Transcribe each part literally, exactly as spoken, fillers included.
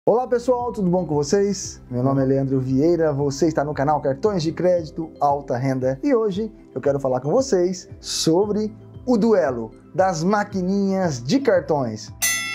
Olá pessoal, tudo bom com vocês? Meu nome é Leandro Vieira, você está no canal Cartões de Crédito Alta Renda e hoje eu quero falar com vocês sobre o duelo das maquininhas de cartões.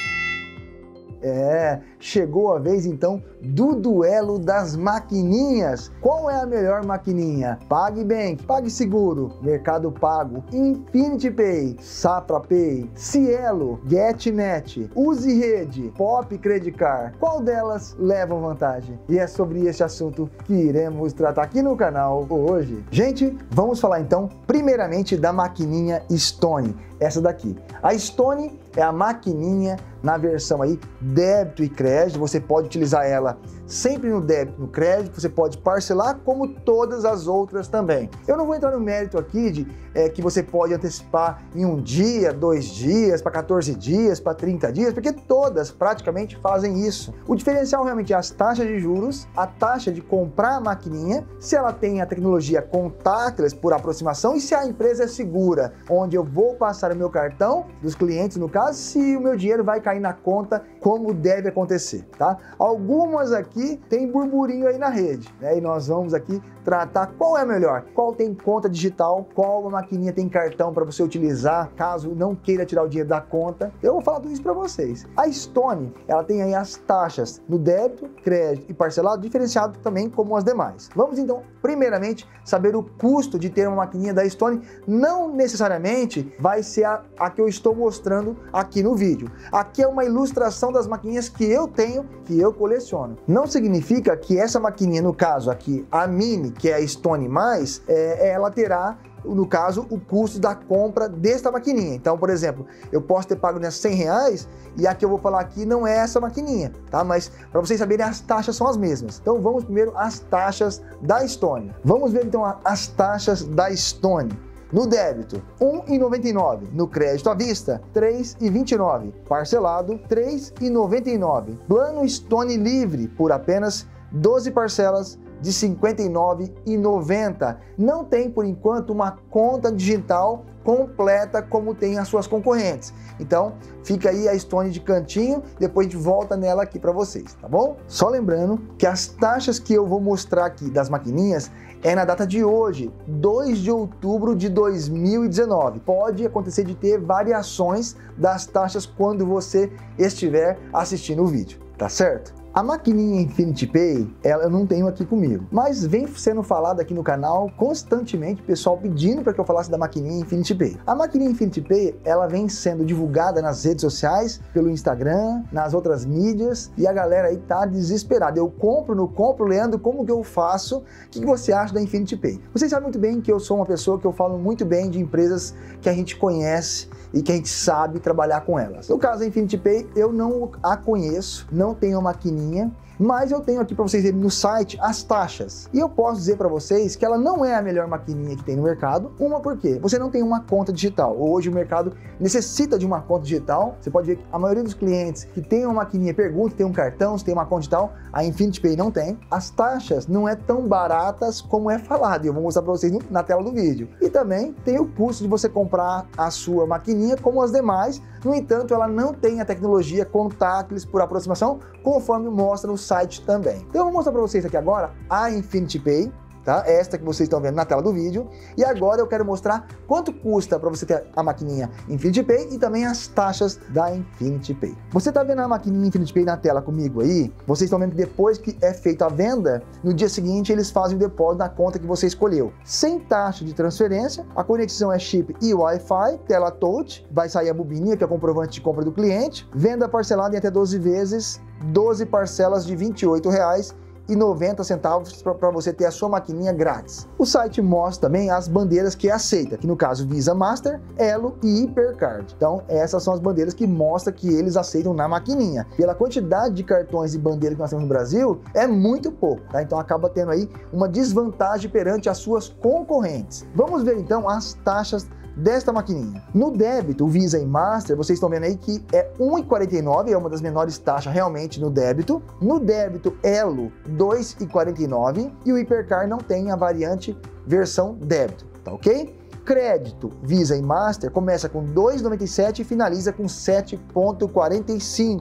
É, chegou a vez então do duelo das maquininhas. Qual é a melhor maquininha? PagBank, PagSeguro, Mercado Pago, Infinity Pay, Safra Pay, Cielo, GetNet, UziRede, Pop Credit Card. Qual delas leva vantagem? E é sobre este assunto que iremos tratar aqui no canal hoje. Gente, vamos falar então primeiramente da maquininha Stone. Essa daqui. A Stone é a maquininha na versão aí débito e crédito. Você pode utilizar ela sempre no débito e no crédito. Você pode parcelar como todas as outras também. Eu não vou entrar no mérito aqui de é, que você pode antecipar em um dia, dois dias, para quatorze dias, para trinta dias, porque todas praticamente fazem isso. O diferencial realmente é as taxas de juros, a taxa de comprar a maquininha, se ela tem a tecnologia contactless por aproximação e se a empresa é segura, onde eu vou passar o meu cartão dos clientes, no caso, se o meu dinheiro vai cair na conta como deve acontecer, tá? Algumas aqui tem burburinho aí na rede, né? E nós vamos aqui tratar qual é a melhor, qual tem conta digital, qual maquininha tem cartão para você utilizar caso não queira tirar o dinheiro da conta. Eu vou falar tudo isso para vocês. A Stone, ela tem aí as taxas no débito, crédito e parcelado diferenciado também como as demais. Vamos então, primeiramente, saber o custo de ter uma maquininha da Stone. Não necessariamente vai ser a, a que eu estou mostrando aqui no vídeo. Aqui é uma ilustração das maquininhas que eu tenho, que eu coleciono. Não significa que essa maquininha, no caso aqui, a Mini, que é a Stone mais, é, ela terá, no caso, o custo da compra desta maquininha. Então, por exemplo, eu posso ter pago cem reais e a que eu vou falar aqui não é essa maquininha, tá? Mas para vocês saberem, as taxas são as mesmas. Então vamos primeiro às taxas da Stone. Vamos ver então as taxas da Stone. No débito, um real e noventa e nove centavos. No crédito à vista, três reais e vinte e nove centavos. Parcelado, três reais e noventa e nove centavos. Plano Stone livre por apenas doze parcelas de cinquenta e nove reais e noventa centavos. Não tem, por enquanto, uma conta digital completa como tem as suas concorrentes. Então, fica aí a Stone de cantinho, depois a gente volta nela aqui para vocês, tá bom? Só lembrando que as taxas que eu vou mostrar aqui das maquininhas é na data de hoje, dois de outubro de dois mil e dezenove. Pode acontecer de ter variações das taxas quando você estiver assistindo o vídeo, tá certo? A maquininha Infinity Pay, ela eu não tenho aqui comigo, mas vem sendo falado aqui no canal constantemente, pessoal pedindo para que eu falasse da maquininha Infinity Pay. A maquininha Infinity Pay, ela vem sendo divulgada nas redes sociais, pelo Instagram, nas outras mídias, e a galera aí tá desesperada. Eu compro, não compro, Leandro, como que eu faço? O que você acha da Infinity Pay? Vocês sabem muito bem que eu sou uma pessoa que eu falo muito bem de empresas que a gente conhece e que a gente sabe trabalhar com elas. No caso da Infinity Pay, eu não a conheço, não tenho uma maquininha, mas eu tenho aqui para vocês verem no site as taxas. E eu posso dizer para vocês que ela não é a melhor maquininha que tem no mercado. Uma, porque você não tem uma conta digital. Hoje o mercado necessita de uma conta digital. Você pode ver que a maioria dos clientes que tem uma maquininha pergunta se tem um cartão, se tem uma conta digital. A Infinity Pay não tem. As taxas não é tão baratas como é falado. E eu vou mostrar para vocês na tela do vídeo. E também tem o custo de você comprar a sua maquininha como as demais. No entanto, ela não tem a tecnologia contactless por aproximação, conforme mostra no site também. Então eu vou mostrar para vocês aqui agora a Infinity Pay, tá? Esta que vocês estão vendo na tela do vídeo. E agora eu quero mostrar quanto custa para você ter a maquininha Infinity Pay e também as taxas da Infinity Pay. Você está vendo a maquininha Infinity Pay na tela comigo aí? Vocês estão vendo que depois que é feita a venda, no dia seguinte eles fazem o depósito na conta que você escolheu. Sem taxa de transferência, a conexão é chip e Wi-Fi, tela touch, vai sair a bobininha que é o comprovante de compra do cliente, venda parcelada em até doze vezes, doze parcelas de vinte e oito reais e noventa centavos para você ter a sua maquininha grátis. O site mostra também as bandeiras que aceita, que no caso Visa Master, Elo e Hipercard. Então essas são as bandeiras que mostram que eles aceitam na maquininha. Pela quantidade de cartões e bandeiras que nós temos no Brasil, é muito pouco, tá? Então acaba tendo aí uma desvantagem perante as suas concorrentes. Vamos ver então as taxas desta maquininha. No débito, o Visa e Master, vocês estão vendo aí que é um real e quarenta e nove centavos, é uma das menores taxas realmente no débito. No débito, Elo, dois reais e quarenta e nove centavos e o Hipercard não tem a variante versão débito, tá ok? Crédito, Visa e Master começa com dois reais e noventa e sete centavos e finaliza com sete reais e quarenta e cinco centavos.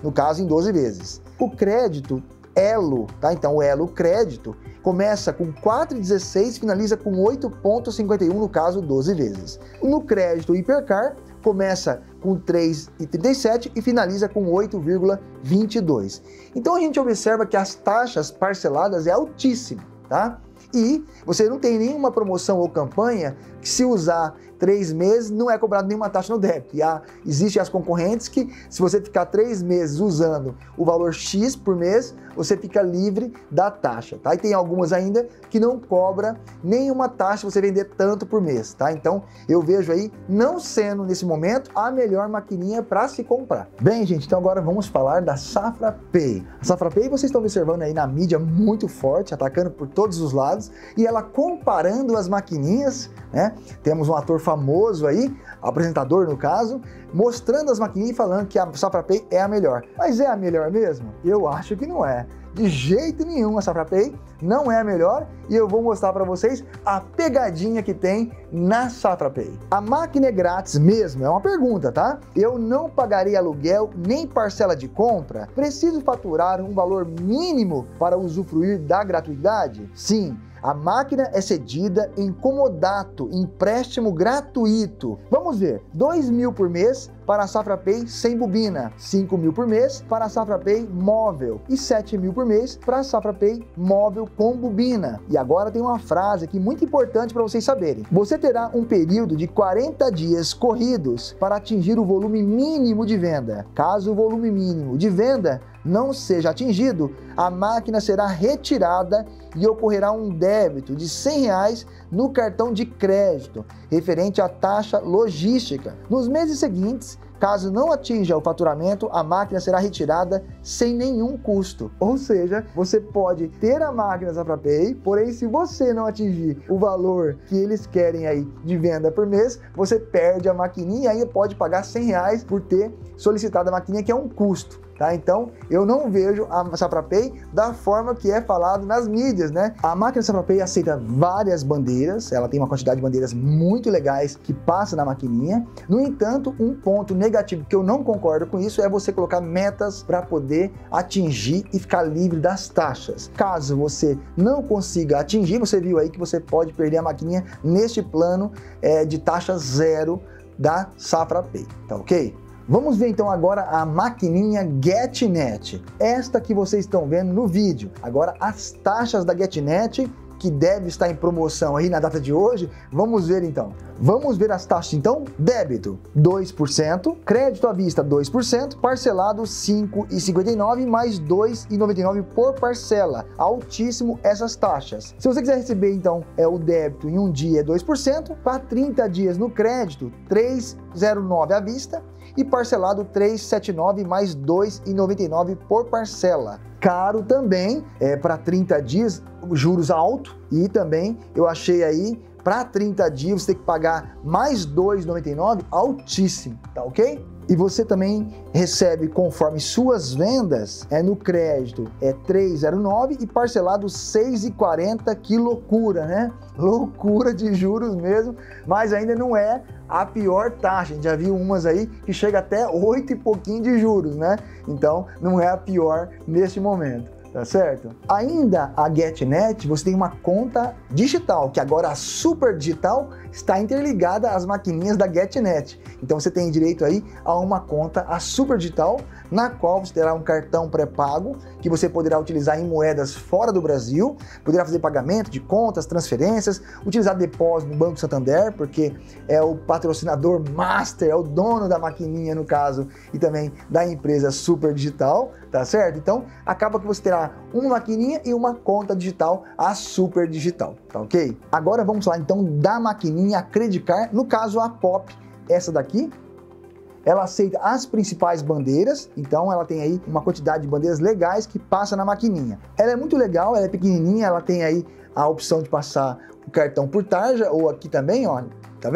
no caso em doze vezes. O crédito Elo, tá? Então o Elo Crédito começa com quatro vírgula dezesseis, finaliza com oito vírgula cinquenta e um, no caso doze vezes. No crédito Hipercar, começa com três vírgula trinta e sete e finaliza com oito vírgula vinte e dois. Então a gente observa que as taxas parceladas é altíssima, tá? E você não tem nenhuma promoção ou campanha que, se usar três meses, não é cobrado nenhuma taxa no débito. E há, existem as concorrentes que, se você ficar três meses usando o valor X por mês, você fica livre da taxa, tá? E tem algumas ainda que não cobra nenhuma taxa se você vender tanto por mês, tá? Então, eu vejo aí não sendo, nesse momento, a melhor maquininha para se comprar. Bem, gente, então agora vamos falar da Safra Pay. A Safra Pay, vocês estão observando aí na mídia muito forte, atacando por todos os lados, e ela comparando as maquininhas, né? Temos um ator famoso aí, apresentador no caso, mostrando as maquininhas e falando que a Safra Pay é a melhor. Mas é a melhor mesmo? Eu acho que não é. De jeito nenhum a Safra Pay não é a melhor, e eu vou mostrar para vocês a pegadinha que tem na Safra Pay. A máquina é grátis mesmo? É uma pergunta, tá? Eu não pagarei aluguel nem parcela de compra? Preciso faturar um valor mínimo para usufruir da gratuidade? Sim. A máquina é cedida em comodato, empréstimo gratuito. Vamos ver, dois mil por mês para a Safra Pay sem bobina, cinco mil por mês para a Safra Pay móvel e sete mil por mês para a Safra Pay móvel com bobina. E agora tem uma frase aqui muito importante para vocês saberem. Você terá um período de quarenta dias corridos para atingir o volume mínimo de venda. Caso o volume mínimo de venda não seja atingido, a máquina será retirada e ocorrerá um débito de cem reais no cartão de crédito, referente à taxa logística. Nos meses seguintes, caso não atinja o faturamento, a máquina será retirada sem nenhum custo. Ou seja, você pode ter a máquina Safra Pay, porém, se você não atingir o valor que eles querem aí de venda por mês, você perde a maquininha e aí pode pagar cem reais por ter solicitado a maquininha, que é um custo. Tá? Então, eu não vejo a Safra Pay da forma que é falado nas mídias, né? A máquina Safra Pay aceita várias bandeiras, ela tem uma quantidade de bandeiras muito legais que passa na maquininha. No entanto, um ponto negativo que eu não concordo com isso é você colocar metas para poder atingir e ficar livre das taxas. Caso você não consiga atingir, você viu aí que você pode perder a maquininha neste plano é, de taxa zero da Safra Pay, tá ok? Vamos ver então agora a maquininha GetNet, esta que vocês estão vendo no vídeo. Agora as taxas da GetNet, que deve estar em promoção aí na data de hoje, vamos ver então. Vamos ver as taxas então. Débito dois por cento, crédito à vista dois por cento, parcelado cinco vírgula cinquenta e nove mais dois vírgula noventa e nove por parcela. Altíssimo essas taxas. Se você quiser receber então é o débito em um dia é dois por cento, para trinta dias no crédito três vírgula zero nove à vista e parcelado três vírgula setenta e nove mais dois vírgula noventa e nove por parcela. Caro também, é para trinta dias, juros alto, e também eu achei aí para trinta dias você tem que pagar mais dois vírgula noventa e nove, altíssimo, tá ok? E você também recebe conforme suas vendas, é no crédito é três vírgula zero nove e parcelado seis vírgula quarenta, que loucura, né? Loucura de juros mesmo, mas ainda não é a pior taxa. A gente já viu umas aí que chega até oito e pouquinho de juros, né? Então não é a pior neste momento. Tá certo? Ainda a GetNet, você tem uma conta digital, que agora a Super Digital está interligada às maquininhas da GetNet. Então você tem direito aí a uma conta, a Super Digital, na qual você terá um cartão pré-pago, que você poderá utilizar em moedas fora do Brasil, poderá fazer pagamento de contas, transferências, utilizar depósito no Banco Santander, porque é o patrocinador master, é o dono da maquininha no caso, e também da empresa Super Digital, tá certo? Então acaba que você terá uma maquininha e uma conta digital, a Super Digital, tá ok? Agora vamos lá então da maquininha Credit Card, no caso a Pop, essa daqui. Ela aceita as principais bandeiras, então ela tem aí uma quantidade de bandeiras legais que passa na maquininha. Ela é muito legal, ela é pequenininha, ela tem aí a opção de passar o cartão por tarja, ou aqui também, ó, tá vendo?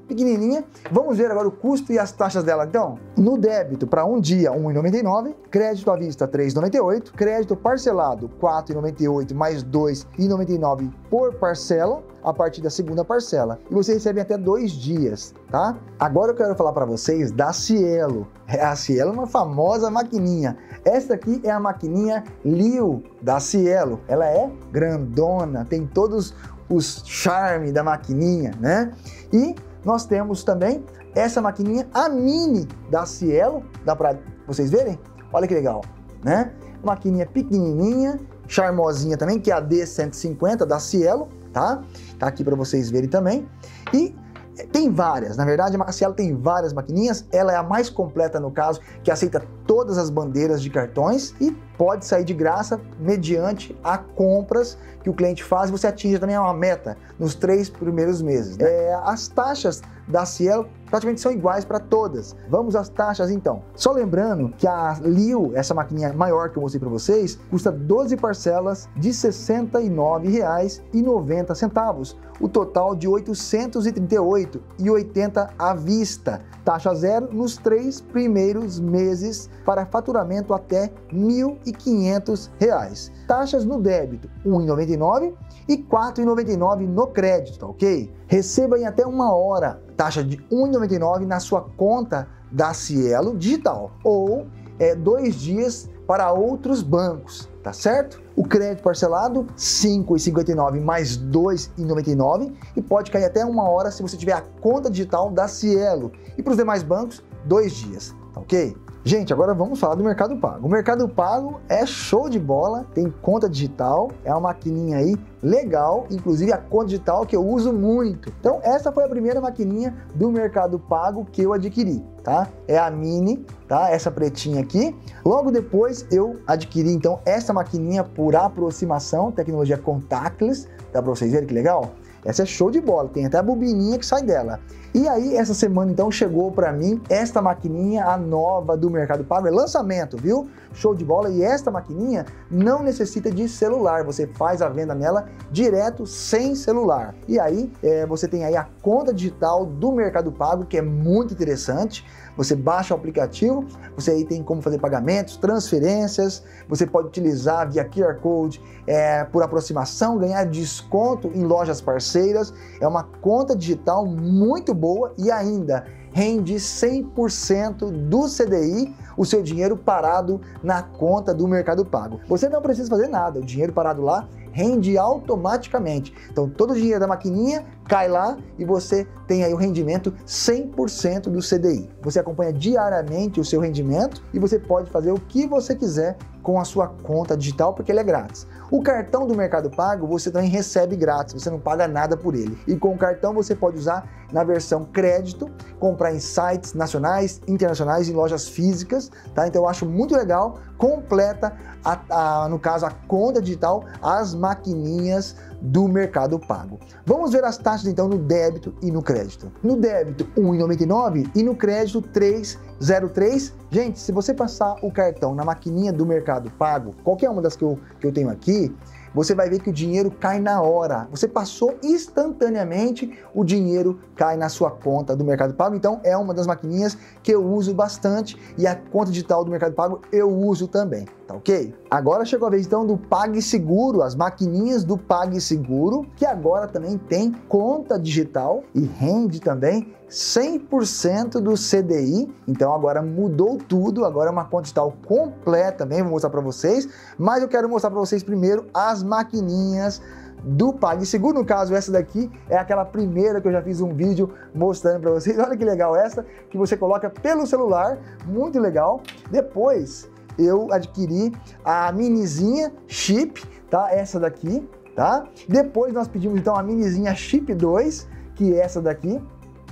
pequenininha. Vamos ver agora o custo e as taxas dela então. No débito, para um dia, um real e noventa e nove centavos, crédito à vista, três reais e noventa e oito centavos, crédito parcelado, quatro reais e noventa e oito centavos mais dois reais e noventa e nove centavos por parcela, a partir da segunda parcela. E você recebe até dois dias, tá? Agora eu quero falar para vocês da Cielo. A Cielo é uma famosa maquininha. Esta aqui é a maquininha Leo da Cielo. Ela é grandona, tem todos os charmes da maquininha, né? E nós temos também essa maquininha, a Mini da Cielo. Dá para vocês verem? Olha que legal, né? Maquininha pequenininha, charmosinha também, que é a D cento e cinquenta da Cielo, tá? Tá aqui para vocês verem também. E tem várias, na verdade a Cielo tem várias maquininhas, ela é a mais completa no caso, que aceita todas as bandeiras de cartões e pode sair de graça mediante a compras que o cliente faz e você atinge também uma meta nos três primeiros meses, né? É, as taxas da Cielo praticamente são iguais para todas. Vamos às taxas então. Só lembrando que a Leo, essa maquininha maior que eu mostrei para vocês, custa doze parcelas de sessenta e nove reais e noventa centavos. O total de oitocentos e trinta e oito reais e oitenta centavos à vista. Taxa zero nos três primeiros meses para faturamento até mil e quinhentos reais. Taxas no débito, um real e noventa e nove centavos e quatro reais e noventa e nove centavos no crédito, tá ok? Receba em até uma hora taxa de um real e noventa e nove centavos na sua conta da Cielo digital ou é, dois dias para outros bancos, tá certo? O crédito parcelado, cinco reais e cinquenta e nove centavos mais dois reais e noventa e nove centavos e pode cair até uma hora se você tiver a conta digital da Cielo. E para os demais bancos, dois dias, tá ok? Gente, agora vamos falar do Mercado Pago. O Mercado Pago é show de bola, tem conta digital, é uma maquininha aí legal, inclusive a conta digital que eu uso muito. Então essa foi a primeira maquininha do Mercado Pago que eu adquiri, tá? É a Mini, tá? Essa pretinha aqui. Logo depois eu adquiri então essa maquininha por aproximação, tecnologia contactless, dá para vocês verem que legal? Essa é show de bola, tem até a bobininha que sai dela. E aí, essa semana então chegou para mim esta maquininha, a nova do Mercado Pago, é lançamento, viu? Show de bola. E esta maquininha não necessita de celular, você faz a venda nela direto sem celular. E aí, é, você tem aí a conta digital do Mercado Pago, que é muito interessante. Você baixa o aplicativo, você aí tem como fazer pagamentos, transferências, você pode utilizar via Q R Code, é, por aproximação, ganhar desconto em lojas parceiras. É uma conta digital muito boa e ainda rende cem por cento do C D I, o seu dinheiro parado na conta do Mercado Pago. Você não precisa fazer nada, o dinheiro parado lá rende automaticamente. Então todo o dinheiro da maquininha cai lá e você tem aí o rendimento cem por cento do C D I. Você acompanha diariamente o seu rendimento e você pode fazer o que você quiser com a sua conta digital porque ele é grátis. O cartão do Mercado Pago você também recebe grátis, você não paga nada por ele. E com o cartão você pode usar na versão crédito, comprar em sites nacionais, internacionais e lojas físicas, tá? Então eu acho muito legal, completa, a, a, no caso, a conta digital, as maquininhas do Mercado Pago. Vamos ver as taxas então no débito e no crédito. No débito, um real e noventa e nove centavos e no crédito, três reais e zero três centavos. Gente, se você passar o cartão na maquininha do Mercado Pago, qualquer uma das que eu, que eu tenho aqui, você vai ver que o dinheiro cai na hora. Você passou instantaneamente, o dinheiro cai na sua conta do Mercado Pago. Então é uma das maquininhas que eu uso bastante e a conta digital do Mercado Pago eu uso também, tá ok? Agora chegou a vez então do PagSeguro, as maquininhas do PagSeguro, que agora também tem conta digital e rende também cem por cento do C D I, então agora mudou tudo, agora é uma conta digital completa também, vou mostrar para vocês, mas eu quero mostrar para vocês primeiro as maquininhas do PagSeguro. No caso, essa daqui é aquela primeira que eu já fiz um vídeo mostrando para vocês. Olha que legal essa, que você coloca pelo celular, muito legal. Depois eu adquiri a minizinha chip, tá? Essa daqui, tá? Depois nós pedimos então a minizinha chip dois, que é essa daqui.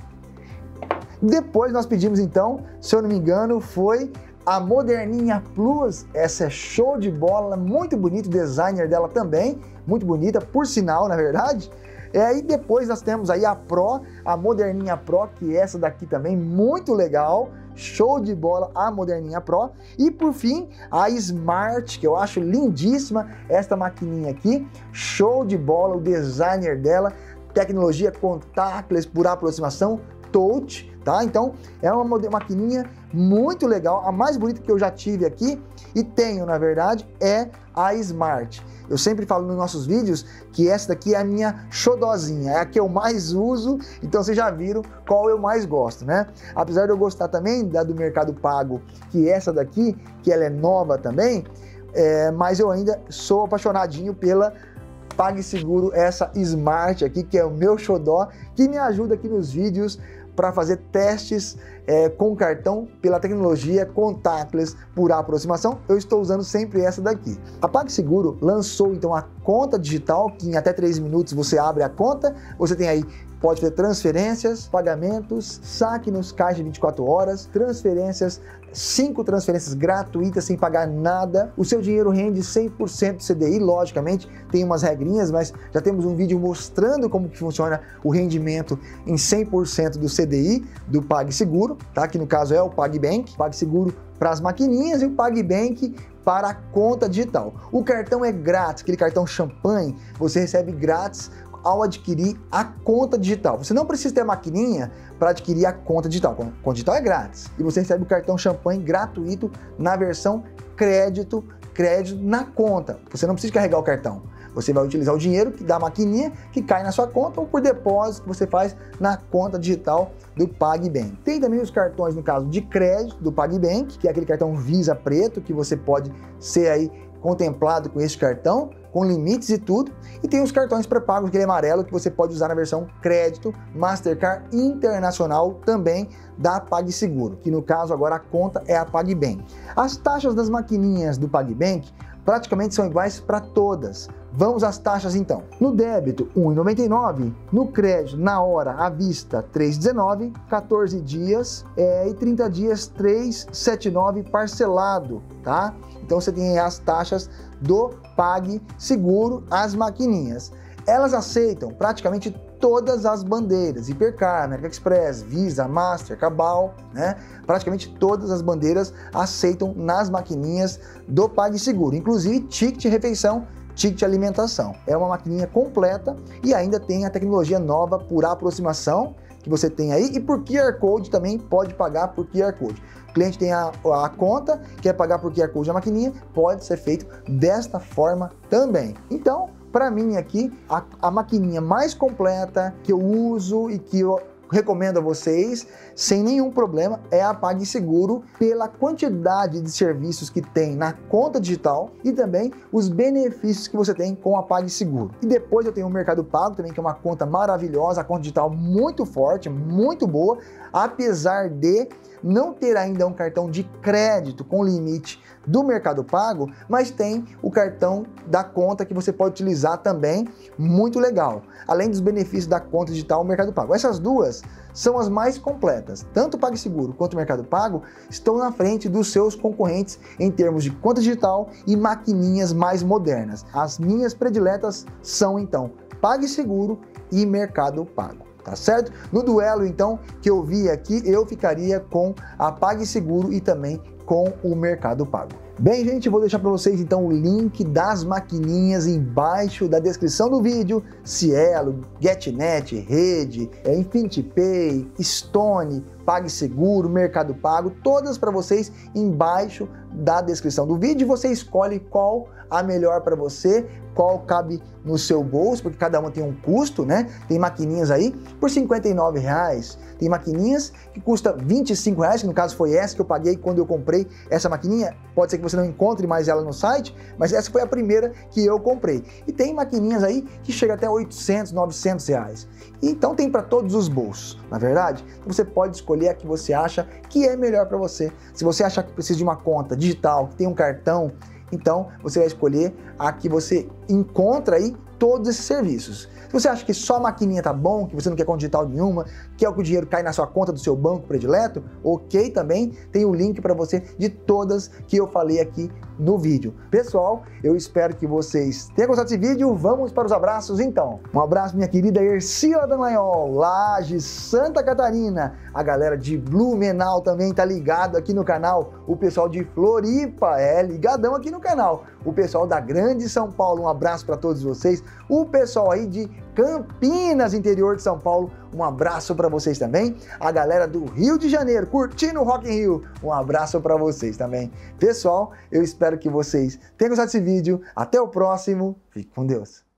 Depois nós pedimos então, se eu não me engano, foi a Moderninha Plus. Essa é show de bola, muito bonito, o designer dela também, muito bonita, por sinal, na verdade. E aí depois nós temos aí a Pro, a Moderninha Pro, que essa daqui também, muito legal, show de bola, a Moderninha Pro. E por fim, a Smart, que eu acho lindíssima, esta maquininha aqui, show de bola, o designer dela, tecnologia contactless por aproximação, touch, tá? Então é uma maquininha muito legal, a mais bonita que eu já tive aqui e tenho, na verdade, é a Smart. Eu sempre falo nos nossos vídeos que essa daqui é a minha xodozinha, é a que eu mais uso, então vocês já viram qual eu mais gosto, né? Apesar de eu gostar também da do Mercado Pago, que essa daqui, que ela é nova também, é, mas eu ainda sou apaixonadinho pela PagSeguro, essa Smart aqui, que é o meu xodó, que me ajuda aqui nos vídeos para fazer testes é, com cartão pela tecnologia contactless por aproximação. Eu estou usando sempre essa daqui. A PagSeguro lançou então a conta digital, que em até três minutos você abre a conta, você tem aí, pode fazer transferências, pagamentos, saque nos caixas vinte e quatro horas, transferências, cinco transferências gratuitas sem pagar nada. O seu dinheiro rende cem por cento C D I, logicamente, tem umas regrinhas, mas já temos um vídeo mostrando como que funciona o rendimento em cem por cento do C D I do PagSeguro, tá? Que no caso é o PagBank, PagSeguro para as maquininhas e o PagBank para a conta digital. O cartão é grátis, aquele cartão champanhe, você recebe grátis ao adquirir a conta digital. Você não precisa ter a maquininha para adquirir a conta digital. A conta digital é grátis. E você recebe o cartão champanhe gratuito na versão crédito, crédito na conta. Você não precisa carregar o cartão. Você vai utilizar o dinheiro da maquininha que cai na sua conta ou por depósito que você faz na conta digital do PagBank. Tem também os cartões, no caso, de crédito do PagBank, que é aquele cartão Visa preto, que você pode ser aí contemplado com esse cartão, com limites e tudo. E tem os cartões pré-pagos, aquele amarelo, que você pode usar na versão crédito, Mastercard Internacional também da PagSeguro, que no caso agora a conta é a PagBank. As taxas das maquininhas do PagBank praticamente são iguais para todas. Vamos às taxas então. No débito, um real e noventa e nove centavos. No crédito, na hora, à vista, três reais e dezenove centavos. quatorze dias é, e trinta dias, três reais e setenta e nove centavos parcelado, tá? Então você tem as taxas do PagSeguro, as maquininhas. Elas aceitam praticamente todas as bandeiras, Hipercar, American Express, Visa, Master, Cabal, né? Praticamente todas as bandeiras aceitam nas maquininhas do PagSeguro, inclusive ticket refeição, ticket alimentação. É uma maquininha completa e ainda tem a tecnologia nova por aproximação que você tem aí, e por Q R Code também pode pagar por Q R Code. O cliente tem a, a conta, quer pagar por Q R Code a maquininha, pode ser feito desta forma também. Então, para mim aqui, a, a maquininha mais completa que eu uso e que eu recomendo a vocês, sem nenhum problema, é a PagSeguro, pela quantidade de serviços que tem na conta digital e também os benefícios que você tem com a PagSeguro. E depois eu tenho o Mercado Pago também, que é uma conta maravilhosa, a conta digital muito forte, muito boa, apesar de não ter ainda um cartão de crédito com limite do Mercado Pago, mas tem o cartão da conta que você pode utilizar também, muito legal. Além dos benefícios da conta digital, o Mercado Pago. Essas duas são as mais completas. Tanto o PagSeguro quanto o Mercado Pago estão na frente dos seus concorrentes em termos de conta digital e maquininhas mais modernas. As minhas prediletas são, então, PagSeguro e Mercado Pago. Tá certo? No duelo, então, que eu vi aqui, eu ficaria com a PagSeguro e também com o Mercado Pago. Bem, gente, vou deixar para vocês então o link das maquininhas embaixo da descrição do vídeo. Cielo, GetNet, Rede, Infinity Pay, Stone, PagSeguro, Mercado Pago, todas para vocês embaixo da descrição do vídeo. Você escolhe qual a melhor para você, qual cabe no seu bolso, porque cada uma tem um custo, né? Tem maquininhas aí por cinquenta e nove reais, tem maquininhas que custa vinte e cinco reais, que no caso foi essa que eu paguei quando eu comprei essa maquininha. Pode ser que você não encontre mais ela no site, mas essa foi a primeira que eu comprei. E tem maquininhas aí que chega até oitocentos, novecentos reais. Então tem para todos os bolsos, na verdade. Então você pode escolher a que você acha que é melhor para você. Se você achar que precisa de uma conta digital, que tem um cartão, então você vai escolher a que você encontra aí todos esses serviços. Se você acha que só a maquininha tá bom, que você não quer conta digital nenhuma, quer que o dinheiro caia na sua conta do seu banco predileto, ok também, tem o link para você de todas que eu falei aqui no vídeo. Pessoal, eu espero que vocês tenham gostado desse vídeo. Vamos para os abraços então. Um abraço, minha querida Ercila Dallagnol, Lages, Santa Catarina. A galera de Blumenau também tá ligado aqui no canal. O pessoal de Floripa é ligadão aqui no canal. O pessoal da Grande São Paulo, um abraço para todos vocês. O pessoal aí de Campinas, interior de São Paulo, um abraço para vocês também. A galera do Rio de Janeiro, curtindo o Rock in Rio, um abraço para vocês também. Pessoal, eu espero que vocês tenham gostado desse vídeo. Até o próximo. Fique com Deus.